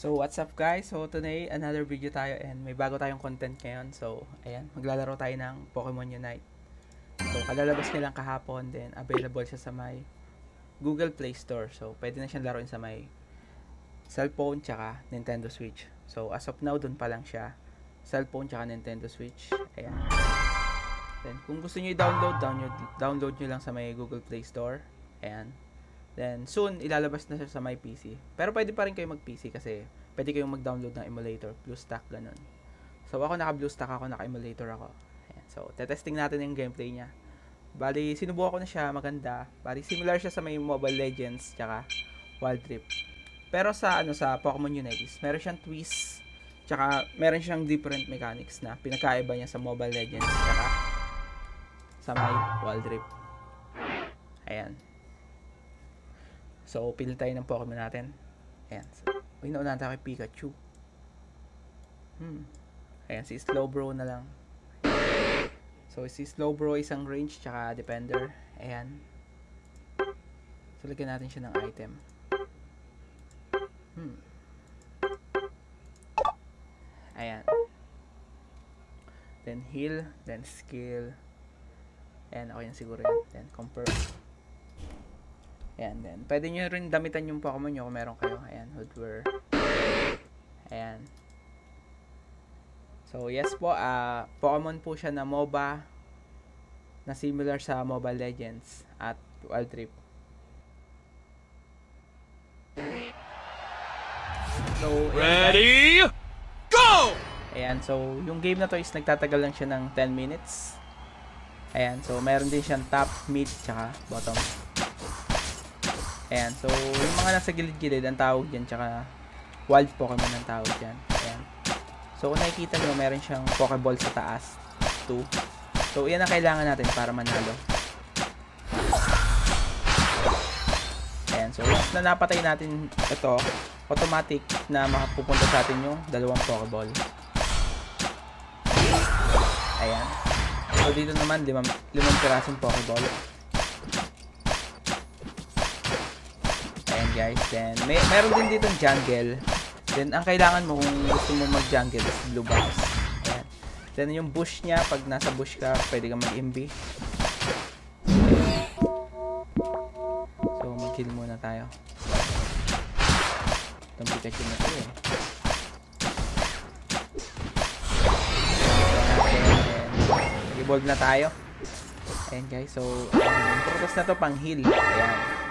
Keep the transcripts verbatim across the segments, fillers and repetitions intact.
So what's up guys? So today another video tayo and may bago tayong content ngayon. So ayan, maglalaro tayo ng Pokemon Unite. So kalalabas nilang kahapon, then available siya sa may Google Play Store. So pwede na siyang laruin sa may cellphone tsaka Nintendo Switch. So as of now dun pa lang siya. Cellphone tsaka Nintendo Switch. Ayan. Then kung gusto niyo i-download, download download niyo lang sa may Google Play Store. Ayan. Then, soon, ilalabas na siya sa my P C. Pero pwede pa rin kayo mag-P C kasi pwede kayong mag-download ng emulator, BlueStack, ganun. So, ako naka-BlueStack ako, naka-emulator ako. Ayan. So, tetesting natin yung gameplay niya. Bali, sinubukan ko na siya, maganda. Bali, similar siya sa may Mobile Legends, tsaka Wild Rift. Pero sa, ano, sa Pokemon Unite, meron siyang twist, tsaka meron siyang different mechanics na pinakaiba niya sa Mobile Legends, tsaka sa may Wild Rift. Ayan. So, pili tayo ng Pokemon natin. Ayan. So, unahan tayo kay Pikachu. Hmm. Ayan, si Slowbro na lang. So, si Slowbro isang range tsaka defender. Ayan. So, lagyan natin siya ng item. Hmm. Ayan. Then, heal. Then, skill. Ayan, okay yan siguro yan. Then, compare. Ayan, then, pwede nyo rin damitan yung Pokemon nyo kung meron kayo. Ayan, Hoodwear. Ayan. So, yes po, uh, Pokemon po siya na MOBA na similar sa Mobile Legends at Wild Rift. So, ready, go! Ayan, so, yung game na to is nagtatagal lang siya ng ten minutes. Ayan, so, meron din siyang top, mid, tsaka bottom. Ayan, so yung mga nasa gilid-gilid ang tawag dyan, tsaka wild Pokemon ang tawag dyan. Ayan. So kung nakikita nyo, meron siyang Pokeball sa taas, two. So yan ang kailangan natin para manalo. Ayan, so once na napatay natin ito, automatic na makapupunta sa atin yung dalawang Pokeball. Ayan. So dito naman, limang, limang pirasong Pokeball. Guys, then may meron din dito jungle. Then ang kailangan mo kung gusto mo mag-jungle is blue box. Ayan. Then yung bush niya, pag nasa bush ka, pwede kang mag-M B. So mag-kill muna tayo. Itong Pikachu na ito eh. Nag-evolve na tayo. Ayan guys, so yung purpose na to pang heal. Ayan.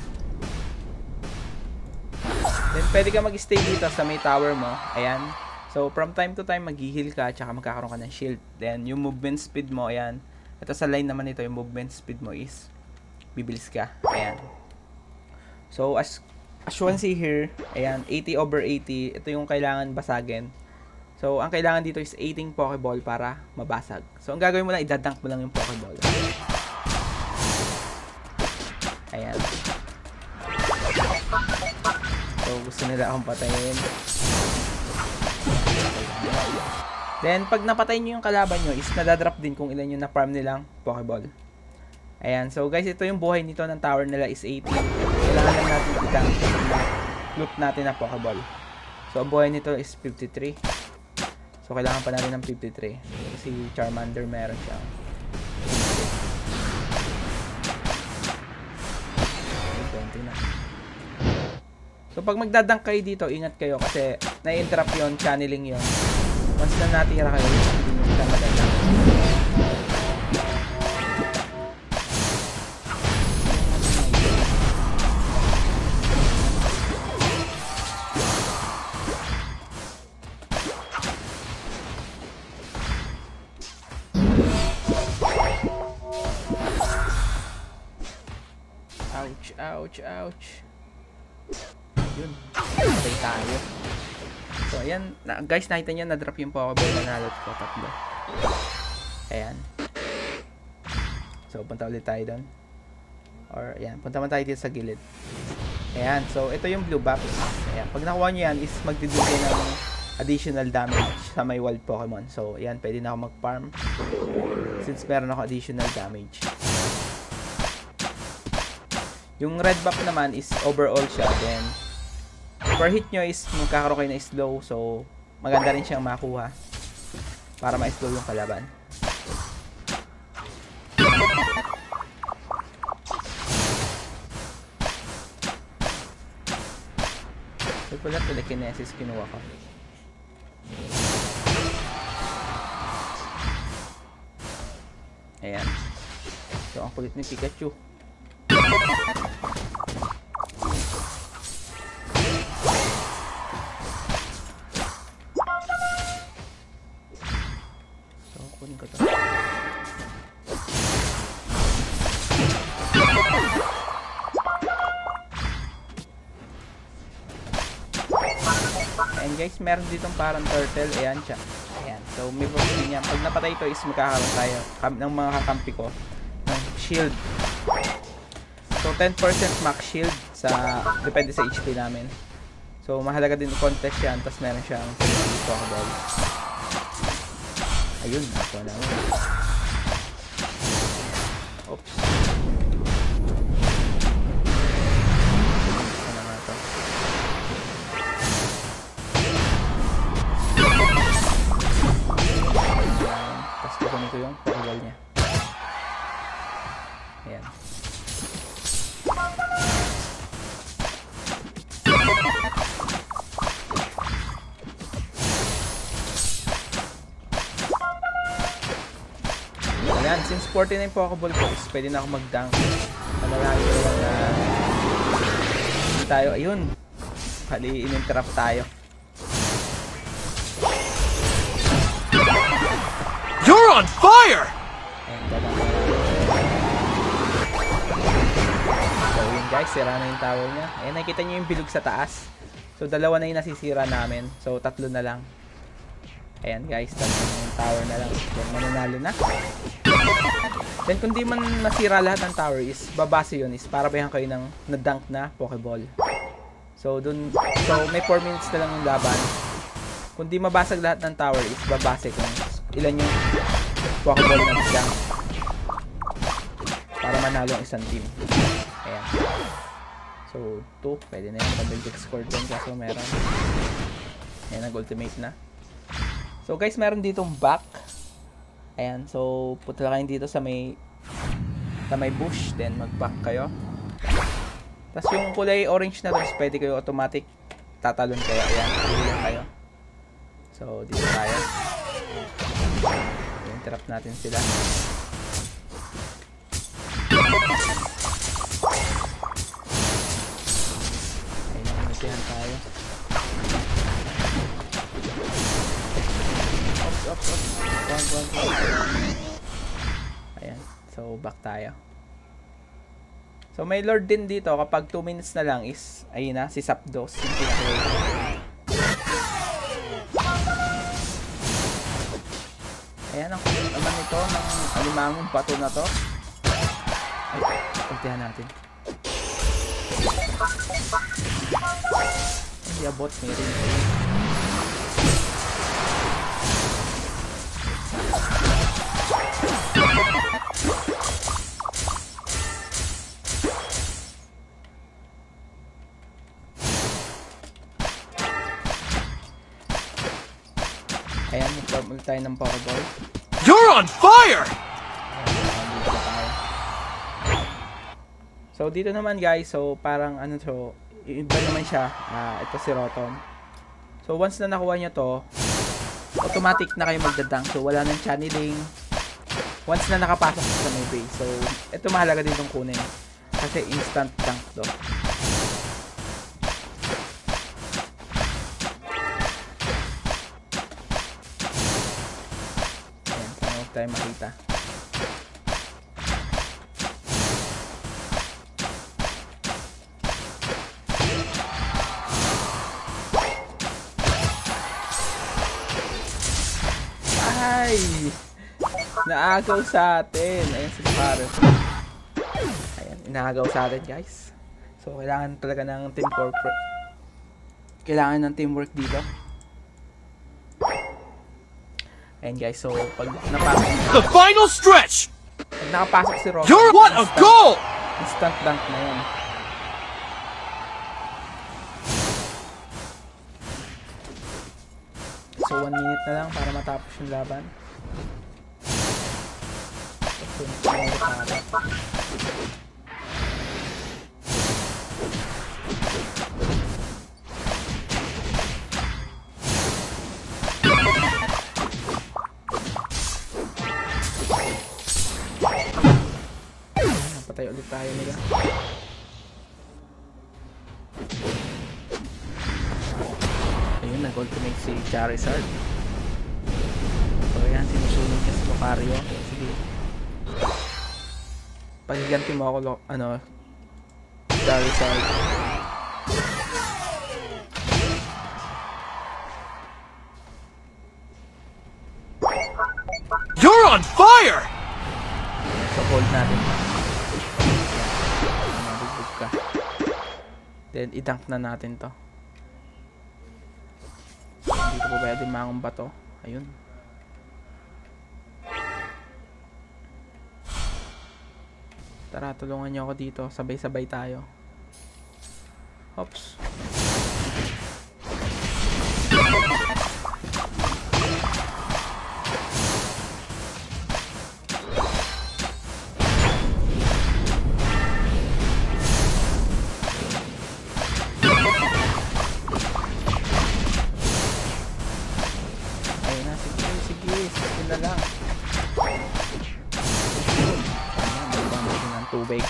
Then, pwede ka mag-stay dito sa may tower mo. Ayan. So, from time to time, mag-heal ka, tsaka magkakaroon ka ng shield. Then, yung movement speed mo, ayan. Ito sa line naman ito, yung movement speed mo is bibilis ka. Ayan. So, as, as you can see here, ayan, eighty over eighty. Ito yung kailangan basagin. So, ang kailangan dito is eighteen Pokeball para mabasag. So, ang gagawin mo lang, idadunk mo lang yung Pokeball. Ayan. So, gusto nila akong patayin. Then, pag napatay nyo yung kalaban nyo, is nadadrop din kung ilan yung na-farm nilang Pokeball. Ayan. So, guys, ito yung buhay nito ng tower nila is eighty. Kailangan lang natin itang loot natin na Pokeball. So, ang buhay nito is fifty-three. So, kailangan pa natin ng fifty-three. Kasi Charmander meron siya. twenty na. So, pag magdadunk kayo dito, ingat kayo kasi na-interrupt yun, channeling yun. Once na natira kayo, hindi nyo sila magdadunk. Ouch, ouch, ouch. Yun, patay tayo. So ayan, na, guys, nakita nyo na-drop yung Pokeball na nalot ko, tatlo. Ayan. So punta ulit tayo doon. Or ayan, punta man tayo dito sa gilid. Ayan, so ito yung blue box. Ayan, pag nakuha nyo yan is magdidugay ng additional damage sa may wild Pokemon. So ayan, pwede na ako mag-farm since meron ako additional damage. Yung red buff naman is overall siya, then per hit nyo is magkakaroon kayo na slow. So, maganda rin siyang makuha para ma-slow yung kalaban. So, pala telekinesis kinuha ko. Ayan. So, ang kulit ni Pikachu. So, kunin ko to. And guys, meron ditong parang turtle. Ayan siya. Ayan. So, may pwede niya. Pag napatay ito is magkakaroon tayo ng mga kakampi ko ng shield. So, ten percent max shield sa, depende sa H P namin. So, mahalaga din contest yan. Tapos meron siyang Pokeball. Ayun, ako na. Oops. Ano nga ito? Tapos kukunin ko yung Pokeball niya. Ayan. Ayan, since forty-nine Pokeball ko is pwede na ako mag-dunk. Malalayo lang na hindi tayo, ayun. Kali in-interrupt tayo. You're on fire! Ayan, dadang. So yun guys, sira na yung tower niya. Ayan, nakikita nyo yung bilog sa taas. So dalawa na yung nasisira namin. So tatlo na lang. Ayan guys, tatlo yung tower na lang. Then mananalo na. Then kung di man nasira lahat ng tower is babase yun is para bayan kayo ng na-dunk na Pokeball. So dun, so may four minutes na lang yung laban. Kung di mabasag lahat ng tower is babase kung ilan yung Pokeball na dunk para manalo ang isang team. Ayan. So two, pwede na yung double score dun kaso meron. Ayan, nag-ultimate na. So guys, meron ditong back. Ayan, so punta kayo dito sa may sa may bush, then mag-back kayo. Tapos yung kulay orange na rin, pwede kayo automatic tatalon kayo. Ayan, pili kayo. So dito tayo. Interrupt natin sila. Ayun, nakunutihan tayo. Ops, ops, ops. One, one, one. Ayan. So, back tayo. So, may lord din dito. Kapag two minutes na lang is, ayun na, si Zapdos. Yung pinaka-lord. Ayan, ang kulit naman ito ng alimangong bato na to. Ay, pagtihan natin. Hindi abot, may rin. Ayan, mag-form ulit tayo ng Pokeball. You're on fire! So, dito naman guys, so parang ano to, iba naman siya. Uh, ito si Rotom. So, once na nakuha niya to, automatic na kayo magdadunk. So, wala nang channeling. Once na nakapasok sa may base. So, ito mahalaga din itong kunin. Kasi instant dunk to. Tayo makita. Ay! Naagaw sa atin. Ayan si Paris. Ayan, inaagaw sa atin guys. So, kailangan talaga ng teamwork. Kailangan ng teamwork dito. Ayan guys, so pag napasok The final stretch! Pag nakapasok si Rotom, You're what a goal! Instant dunk na yan. one minute na lang para matapos yung laban. So, ulit natin. Napatay ulit tayo nila. Ayun, nag-ultimate si Charizard. So yan, sinusunod niya si Lucario. Sige. Pagiganti mo ako, lo- ano, Charizard. You're on fire! So hold natin. Mabugbog ka. Then i-dunk na natin to. Dito po pwede mangumba to. Ayun. Tara, tulungan niyo ako dito. Sabay-sabay tayo. Oops. Ayun na, sige, sige. Sige na lang. Tubig.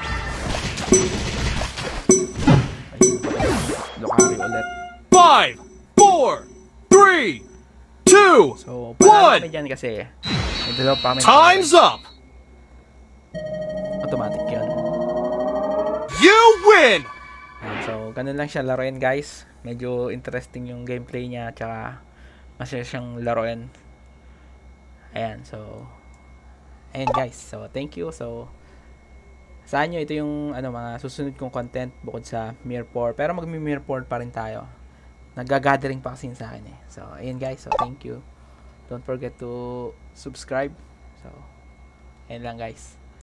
Ayun, Lucario ulit. Five, four, three, two, So, panalo one. kami dyan kasi may dalawa pa kami. Time's up. Automatic yun. You win. Ayan, so, ganun lang siya laruin, guys. Medyo interesting yung gameplay niya, tsaka masaya siyang laruin. Ayan, so ayan guys. So, thank you. So, saan nyo ito yung ano, mga susunod kong content bukod sa Mirror four. Pero mag-Mirror four pa rin tayo. Nag-gathering pa kasi yun sa akin eh. So, ayan guys. So, thank you. Don't forget to subscribe. So, ayan lang guys.